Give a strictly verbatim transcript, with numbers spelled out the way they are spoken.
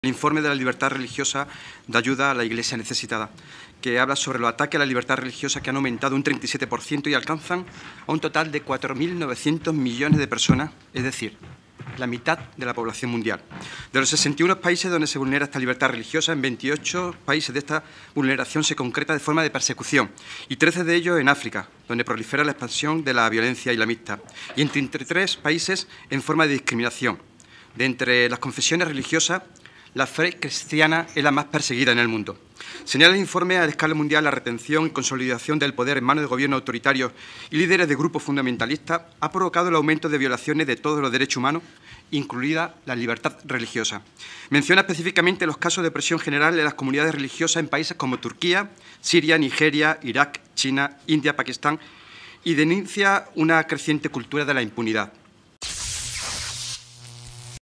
El informe de la libertad religiosa de ayuda a la Iglesia necesitada, que habla sobre los ataques a la libertad religiosa que han aumentado un treinta y siete por ciento y alcanzan a un total de cuatro mil novecientos millones de personas, es decir, la mitad de la población mundial. De los sesenta y uno países donde se vulnera esta libertad religiosa, en veintiocho países de esta vulneración se concreta de forma de persecución y trece de ellos en África, donde prolifera la expansión de la violencia islamista, y en treinta y tres países en forma de discriminación. De entre las confesiones religiosas, la fe cristiana es la más perseguida en el mundo. Señala el informe a escala mundial la retención y consolidación del poder en manos de gobiernos autoritarios y líderes de grupos fundamentalistas ha provocado el aumento de violaciones de todos los derechos humanos, incluida la libertad religiosa. Menciona específicamente los casos de opresión general de las comunidades religiosas en países como Turquía, Siria, Nigeria, Irak, China, India, Pakistán y denuncia una creciente cultura de la impunidad.